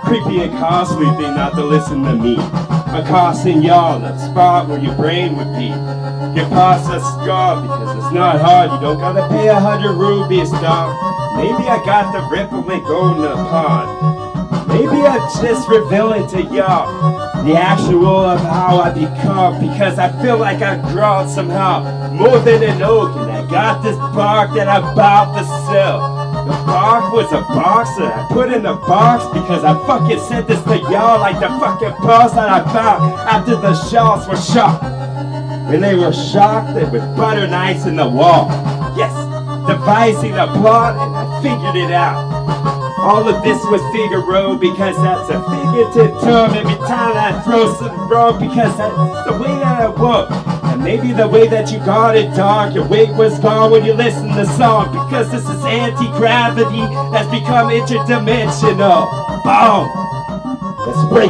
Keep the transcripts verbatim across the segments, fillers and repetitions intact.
creepy and costly thing not to listen to me. I'm costing y'all the spot where your brain would be. Get past the scar because it's not hard. You don't gotta pay a hundred rubies, dog. Maybe I got the ripple and go in the pond. Maybe I'm just revealing to y'all the actual of how I become, because I feel like I've grown somehow more than an oak, and I got this bark that I'm about to sell. The bark was a box that I put in a box because I fucking sent this to y'all like the fucking boss that I found after the shots were shot. When they were shocked, they with butter knives in the wall. Yes, devising a plot, and I figured it out. All of this was Figaro because that's a figurative term every time I throw something wrong, because that's the way that I walk. And maybe the way that you got it, dog, your weight was gone when you listened to the song, because this is anti-gravity has become interdimensional. Boom! That's right.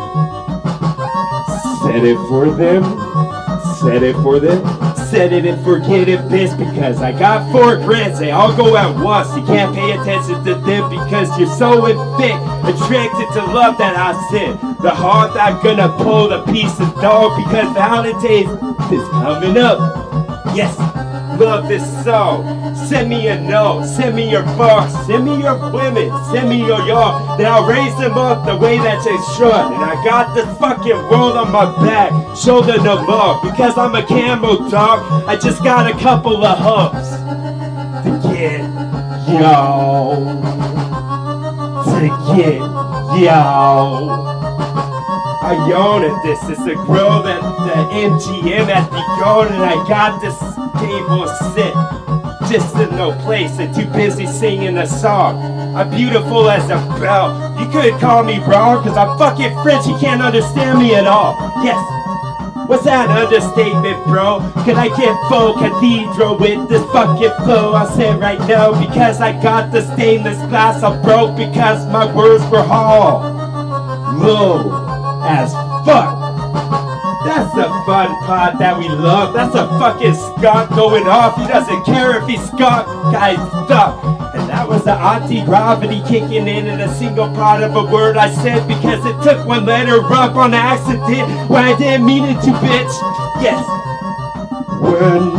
Set it for them. Set it for them. Set it and forget it, bitch, because I got four grants, they all go at once. You can't pay attention to them because you're so fit, attracted to love that I said. The heart I'm gonna pull the piece of dog because Valentine's is coming up. Yes, love this song. Send me a note, send me your box, send me your women, send me your y'all. Then I'll raise them up the way that they should. And I got this fucking world on my back, shoulder them up, because I'm a camel dog. I just got a couple of humps to get yo, to get yo. I yawn at this, it's a girl that the M G M has begun, and I got this table sit just in no place and too busy singing a song. I'm beautiful as a bell. You could call me wrong, cause I'm fucking French, you can't understand me at all. Yes, what's that understatement, bro? Can I get full cathedral with this fucking flow? I'll say it right now, because I got the stainless glass. I broke because my words were hollow, low as fuck. That's the fun part that we love. That's a fucking skunk going off. He doesn't care if he's skunk, guys, stuck. And that was the anti-gravity kicking in in a single part of a word I said, because it took one letter up on accident when I didn't mean it to, bitch. Yes. When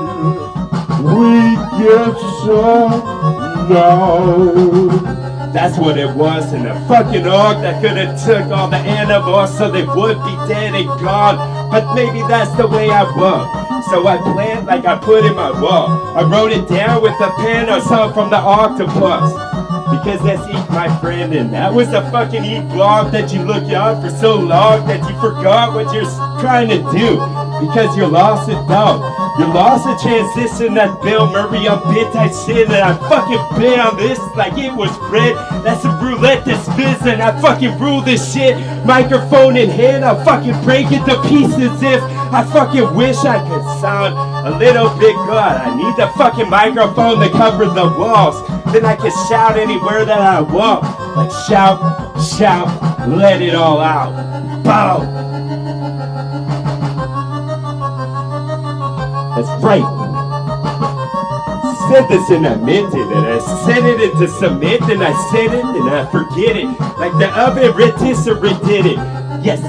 we get so low. That's what it was, and a fucking orc that could have took all the animals so they would be dead and gone. But maybe that's the way I was. So I planned like I put in my wall. I wrote it down with a pen or something from the octopus, because that's Eat My Friend, and that was a fucking eat blog that you looked up for so long that you forgot what you're trying to do, because you're lost in doubt. You're lost in transition, that Bill Murray on bit type shit, and I fucking bit on this like it was bread. That's a roulette that spins, and I fucking rule this shit. Microphone in hand, I'll fucking break it to pieces if I fucking wish I could sound a little bit good. I need the fucking microphone to cover the walls. Then I can shout anywhere that I want. Like shout, shout, let it all out. Bow. That's right. Said this and I meant it, and I said it into cement, and I said it and I forget it. Like the oven rotisserie did it. Yes.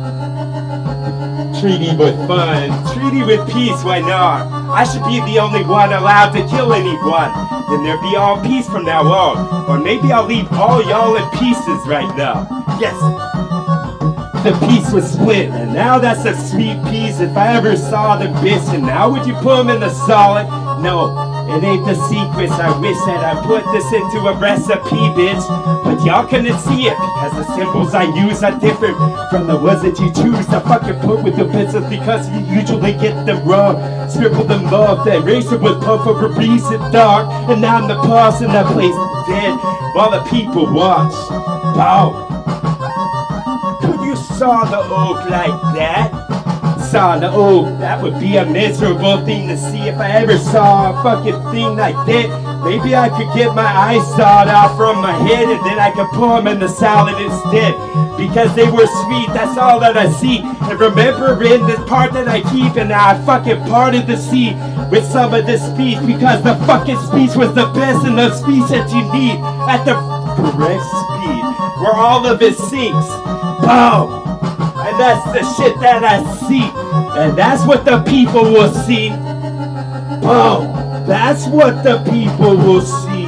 Treaty with fun, treaty with peace, why not? I should be the only one allowed to kill anyone. Then there be all peace from now on. Or maybe I'll leave all y'all in pieces right now. Yes. The piece was split, and now that's a sweet piece if I ever saw the bitch. And now would you put them in the solid? No, it ain't the secrets. I wish that I put this into a recipe, bitch. But y'all couldn't see it because the symbols I use are different from the ones that you choose to fucking put with the pencils, because you usually get them wrong. Scribble them love, the eraser was puffed for a reason, dark. And now I'm the boss in that place dead while the people watch. Bow. Saw the oak like that. Saw the oak, that would be a miserable thing to see if I ever saw a fucking thing like that. Maybe I could get my eyes sawed out from my head, and then I could put them in the salad instead, because they were sweet, that's all that I see. And remember in this part that I keep, and now I fucking parted the sea with some of this speech, because the fucking speech was the best, and the speech that you need at the correct speed. where all of it sinks. Boom! And that's the shit that I see. And that's what the people will see. Boom! That's what the people will see.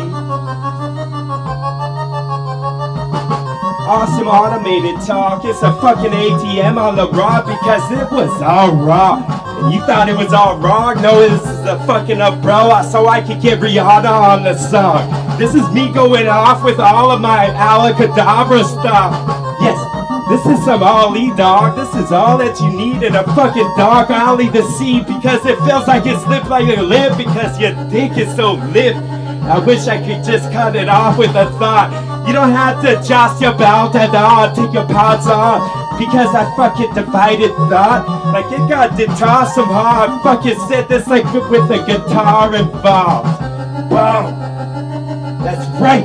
Awesome automated talk. It's a fucking A T M on the raw because it was all raw. And you thought it was all wrong? No, this is a fucking umbrella so I could get Rihanna on the song. This is me going off with all of my alakadabra stuff. Yes, this is some Ali, dog. This is all that you need in a fucking dog alley to see because it feels like it slipped like a lip because your dick is so limp. I wish I could just cut it off with a thought. You don't have to adjust your belt at all, take your parts off, because I fucking divided thought. Like it got to toss some hard. Fucking said this like with a guitar involved. Boom. That's right.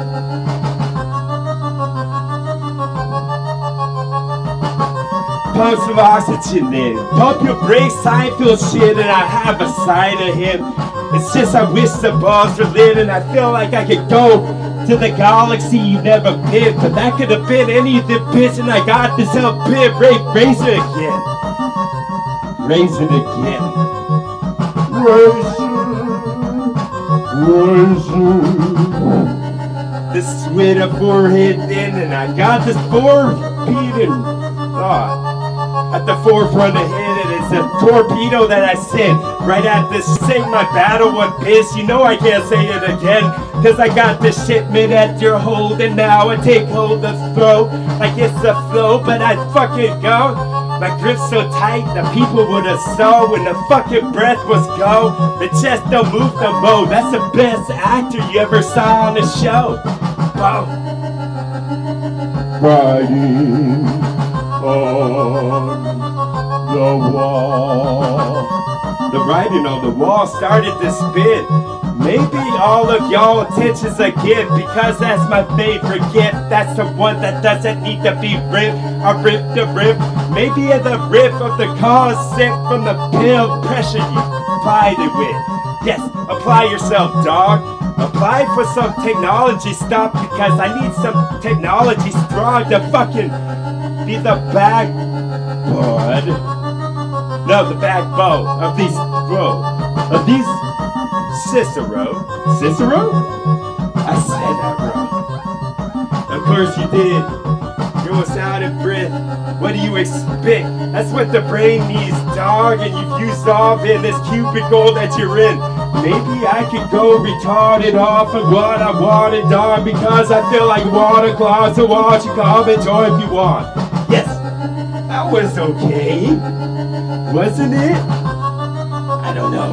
Pump some oxygen in. Pump your brakes, I feel shit, and I have a side of him. It's just I wish the balls were lit, and I feel like I could go to the galaxy you never been, but that could have been any of the bitch, and I got this hell bit, ra raise it again. Raise it again. Raise it. Raise it. This with a forehead in, and I got this four-beating thought at the forefront of it, and it's a torpedo that I sent right at this sing my battle one piss. You know I can't say it again, cause I got the shipment at your hold, and now I take hold of throw like it's a flow, but I fucking go. My grip's so tight, the people would have saw when the fucking breath was go. The chest don't move no more. That's the best actor you ever saw on the show. Boom. Riding on the wall. The writing on the wall started to spin. Maybe all of y'all attention's a gift, because that's my favorite gift. That's the one that doesn't need to be ripped. I rip the rip. Maybe at the rip of the concept from the pill pressure you applied it with. Yes, apply yourself, dog. Apply for some technology stuff, because I need some technology strong to fucking be the backboard. No, the backbone of these, bro, of these Cicero. Cicero? I said that wrong. Of course you did. You was out of breath. What do you expect? That's what the brain needs, dog, and you've used off in this cubicle that you're in. Maybe I could go retarded off of what I wanted, dog, because I feel like water clogs to watch you comment or if you want. Yes, that was okay. Wasn't it? I don't know.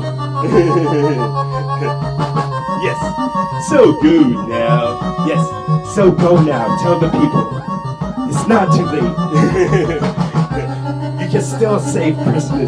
Yes, so good now. Yes, so go now. Tell the people it's not too late. You can still save Christmas.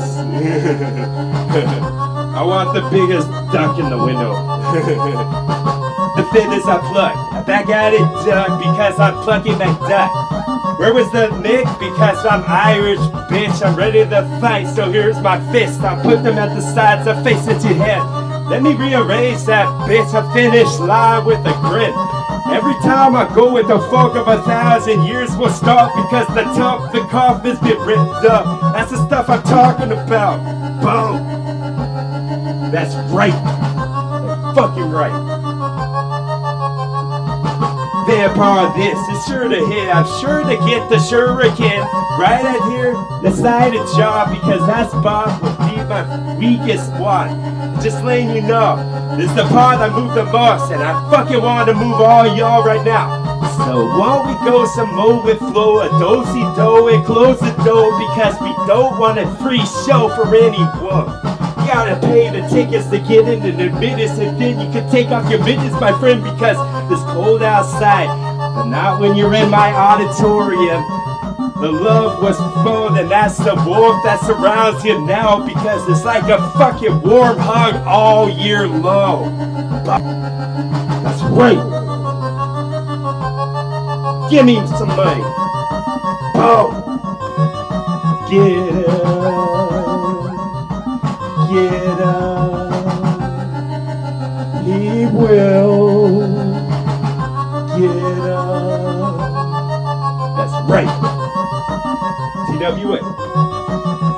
I want the biggest duck in the window. The feathers I pluck. I back at it, duck, because I'm plucking that duck. Where was the Nick? Because I'm Irish, bitch. I'm ready to fight, so here's my fist. I'll put them at the sides of face at your head. Let me rearrange that bitch. I finish line with a grin. Every time I go with the fog of a thousand years will start, because the top, the cough has been ripped up. That's the stuff I'm talking about. Boom. That's right. That's fucking right. Vampire this is sure to hit. I'm sure to get the shuriken right at here, the side of jaw, because that spot will be my weakest one. Just letting you know, this is the part I move the most, and I fucking want to move all y'all right now. So won't we go some more with flow, a do-si-do, and close the door, because we don't want a free show for anyone. You gotta pay the tickets to get in and admit it, and then you can take off your mittens, my friend, because it's cold outside, but not when you're in my auditorium. The love was fun, and that's the warmth that surrounds you now, because it's like a fucking warm hug all year long. That's right. Give me some money. Boom. Get up. Get up. He will. Get up. That's right. T W A.